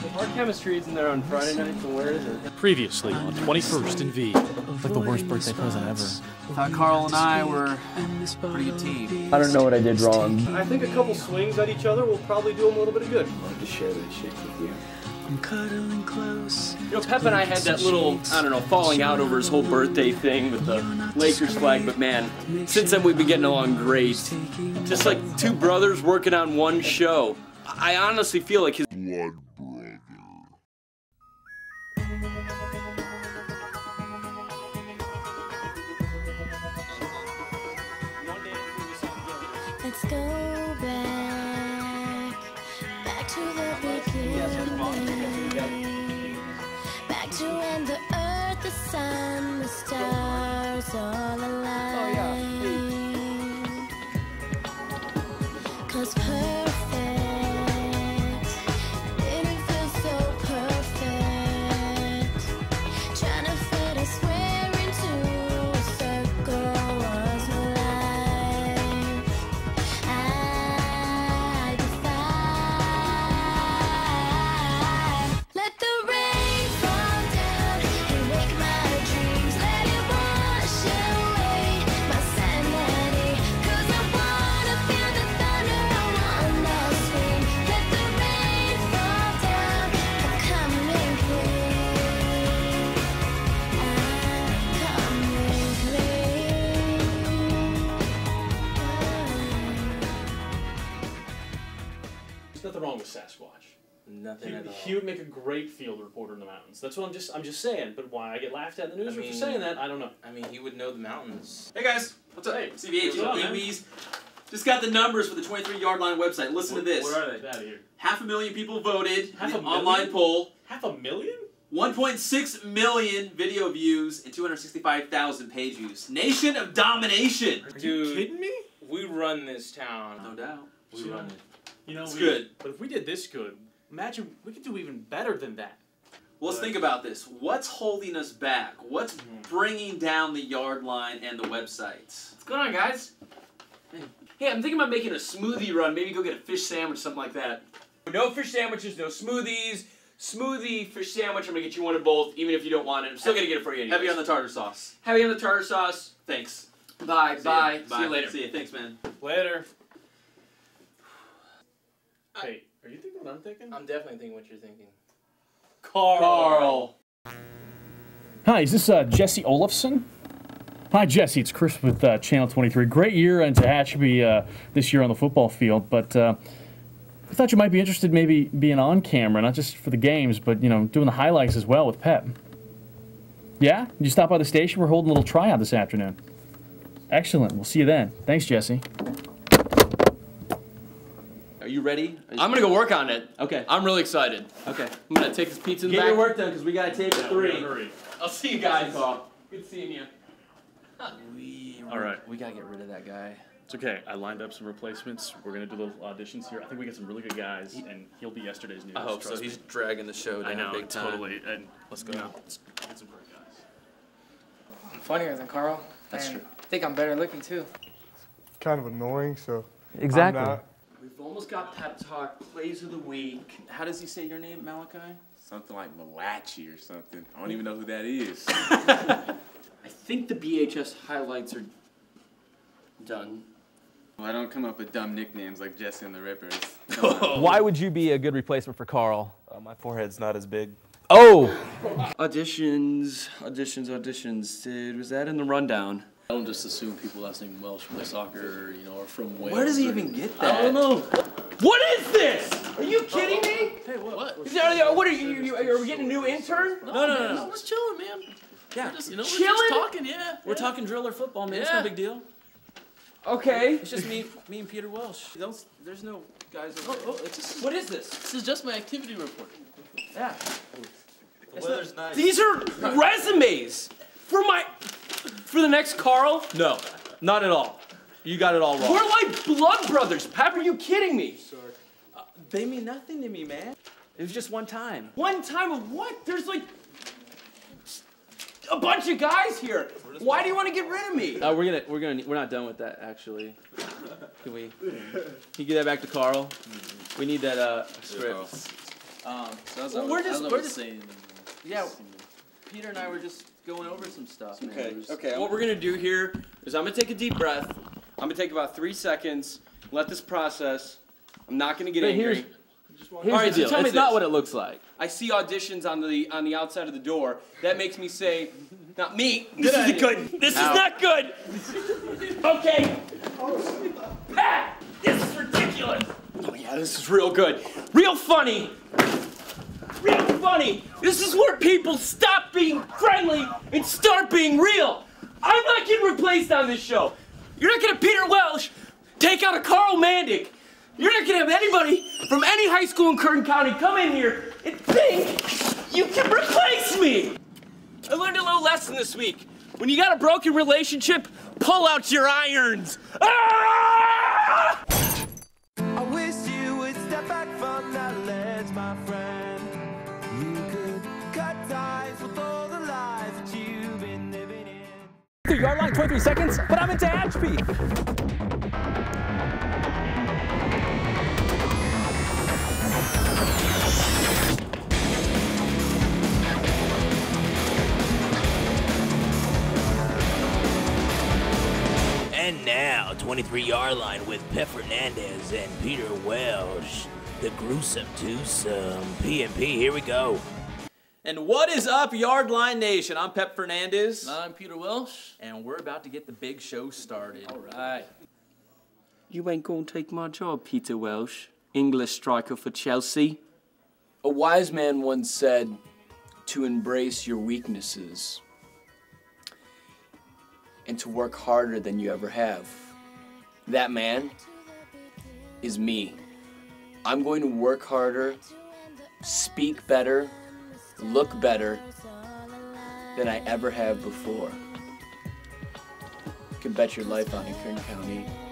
Our chemistry isn't there on Friday night, so where is it? Previously on 21st and V. It's like the worst birthday present ever. Thought Karl and I were a pretty good team. I don't know what I did wrong. I think a couple swings at each other will probably do them a little bit of good. I'd love to share that shit with you. I'm cuddling close. You know, Pep and I had that little, I don't know, falling out over his whole birthday thing with the Lakers flag, but man, since then we've been getting along great. Just like two brothers working on one show. I honestly feel like his blood brother. Let's go back to the beginning, back to when the earth, the sun, the stars all aligned. 'Cause perfect didn't feel so perfect. Trying to fit a square into a circle was life. I defy. Let the rain fall down and wake my dreams. Let it wash away my sanity. 'Cause I wanna feel the thunder, I wanna scream. Let the rain fall down, I'm coming clean. I'm coming clean. There's nothing wrong with Sasquatch. Nothing at all. He would make a great field reporter in the mountains. That's what I'm just saying. But why I get laughed at in the news for saying that, I don't know. I mean, he would know the mountains. Hey guys, what's up? Hey, CVH, what's up, man? babies. Just got the numbers for the 23 Yardline website. Listen to this. What are they? Out of here. 500,000 people voted in the 500,000? online poll. 500,000? 1.6 million video views and 265,000 page views. Nation of domination. Are you kidding me? We run this town. No doubt. We run it. You know, It's good. But if we did this good, imagine we could do even better than that. Well, let's think about this. What's holding us back? What's bringing down the Yardline and the websites? What's going on, guys? Hey, I'm thinking about making a smoothie run. Maybe go get a fish sandwich, something like that. No fish sandwiches, no smoothies. Smoothie, fish sandwich, I'm gonna get you one of both, even if you don't want it. I'm still gonna get it for you anyways. Heavy on the tartar sauce. Heavy on the tartar sauce. Thanks. Bye, bye. Bye. See you later. See you. Thanks, man. Later. Hey, are you thinking what I'm thinking? I'm definitely thinking what you're thinking. Karl. Hi, is this Jesse Olafson? Hi, Jesse. It's Chris with Channel 23. Great year in Tehachapi this year on the football field, but I thought you might be interested maybe being on camera, not just for the games, but, you know, doing the highlights as well with Pep. Yeah? Did you stop by the station? We're holding a little tryout this afternoon. Excellent. We'll see you then. Thanks, Jesse. Are you ready? I'm gonna go work on it. Okay. I'm really excited. Okay. I'm gonna take this pizza in the Get back. your work done, because we got to tape at 3. Hurry. I'll see you guys. Karl. Good seeing you. All right. We gotta get rid of that guy. It's okay. I lined up some replacements. We're going to do little auditions here. I think we got some really good guys, and he'll be yesterday's news. I hope so. trust He's me. dragging the show down I know, big time. totally. And Let's go. You know, let's get some great guys. I'm funnier than Karl. That's and true. I think I'm better looking too. Kind of annoying, so Exactly. I'm not. We've almost got Pep Talk, Plays of the Week. How does he say your name, Malachi? Something like Malachi or something. I don't even know who that is. I think the BHS highlights are done. Well, I don't come up with dumb nicknames like Jesse and the Rippers. Why would you be a good replacement for Karl? My forehead's not as big. Oh! Auditions. Was that in the rundown? I don't just assume people last name Welsh play soccer, you know, or from Wales. Where does he even get that? I don't know. What is this? Are you kidding me? Hey, what? What are you? Are we getting a new intern? No. We're just chilling, man. Yeah. We're just, you know, we're Chilling? just talking, yeah. We're talking driller football, man. It's no big deal. Okay. It's just me and Peter Welsh. There's no guys over there. It's just, What is this? this is just my activity report. Yeah. The weather's nice. These are resumes for the next Karl. No, not at all. You got it all wrong. We're like blood brothers. Pep, are you kidding me? They mean nothing to me, man. It was just one time. One time of what? There's like a bunch of guys here. Why do you want to get rid of me? We're not done with that actually. Can you give that back to Karl? We need that script. we're just saying. yeah. Peter and I were just going over some stuff. Man. Okay. Okay. What we're gonna do here is I'm gonna take a deep breath. I'm gonna take about 3 seconds. Let this process. I'm not gonna get angry. Here's the deal. Tell me It's not this. what it looks like. I see auditions on the outside of the door. That makes me say, not me. This isn't good. This is not good. Okay. Pat, this is ridiculous. Oh yeah, this is real good. Real funny. Real funny. This is where people stop being friendly and start being real. I'm not getting replaced on this show. You're not gonna Peter Welsh take out a Karl Mandick. You're not gonna have anybody from any high school in Kern County come in here and think you can replace me. I learned a little lesson this week. When you got a broken relationship, pull out your irons. Ah! I wish you would step back from that ledge, my friend. You could cut ties with all the lies that you've been living in. The Yardline 23 seconds, but I'm into Ashby. And now, 23 Yardline with Pep Fernandez and Peter Welsh. The gruesome twosome. P&P, here we go. And what is up, Yardline Nation? I'm Pep Fernandez. And I'm Peter Welsh. And we're about to get the big show started. All right. You ain't gonna take my job, Peter Welsh, English striker for Chelsea. A wise man once said to embrace your weaknesses and to work harder than you ever have. That man is me. I'm going to work harder, speak better, look better than I ever have before. You can bet your life on it, Kern County.